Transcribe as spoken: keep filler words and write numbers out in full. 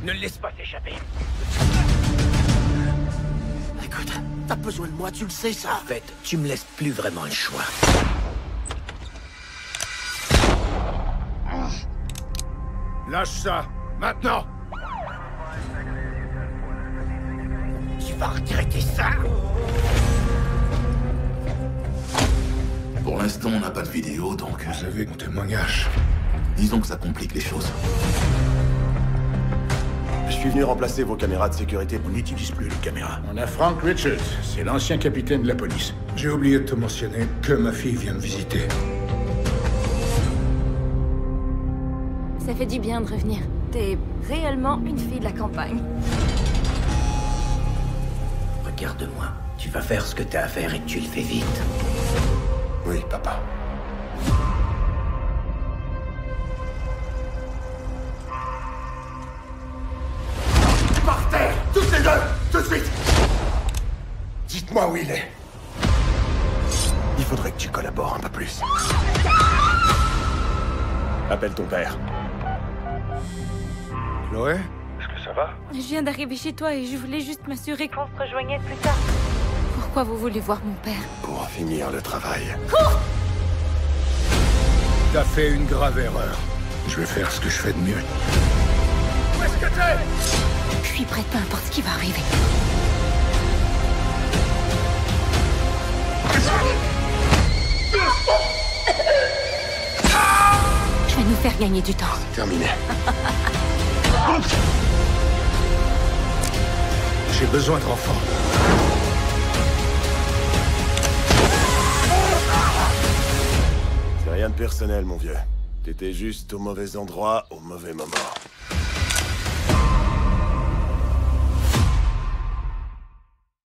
Ne le laisse pas s'échapper. Écoute, t'as besoin de moi, tu le sais ça. En fait, tu me laisses plus vraiment le choix. Lâche ça, maintenant! Tu vas regretter ça. Pour l'instant, on n'a pas de vidéo, donc... Vous avez mon témoignage. Disons que ça complique les choses. Je suis venu remplacer vos caméras de sécurité. On n'utilise plus les caméras. On a Frank Richards, c'est l'ancien capitaine de la police. J'ai oublié de te mentionner que ma fille vient me visiter. Ça fait du bien de revenir. T'es réellement une fille de la campagne. Regarde-moi. Tu vas faire ce que t'as à faire et tu le fais vite. Oui, papa. Par terre, toutes les deux, tout de suite. Dites-moi où il est. Il faudrait que tu collabores un peu plus. Appelle ton père. Chloé? Est-ce que ça va? Je viens d'arriver chez toi et je voulais juste m'assurer qu'on se rejoignait plus tard. Pourquoi vous voulez voir mon père? Pour finir le travail. T'as fait une grave erreur. Je vais faire ce que je fais de mieux. Où est-ce que t'es? Je suis prête, peu importe ce qui va arriver. Je vais nous faire gagner du temps. Terminé. J'ai besoin de renforts. C'est rien de personnel, mon vieux. T'étais juste au mauvais endroit, au mauvais moment.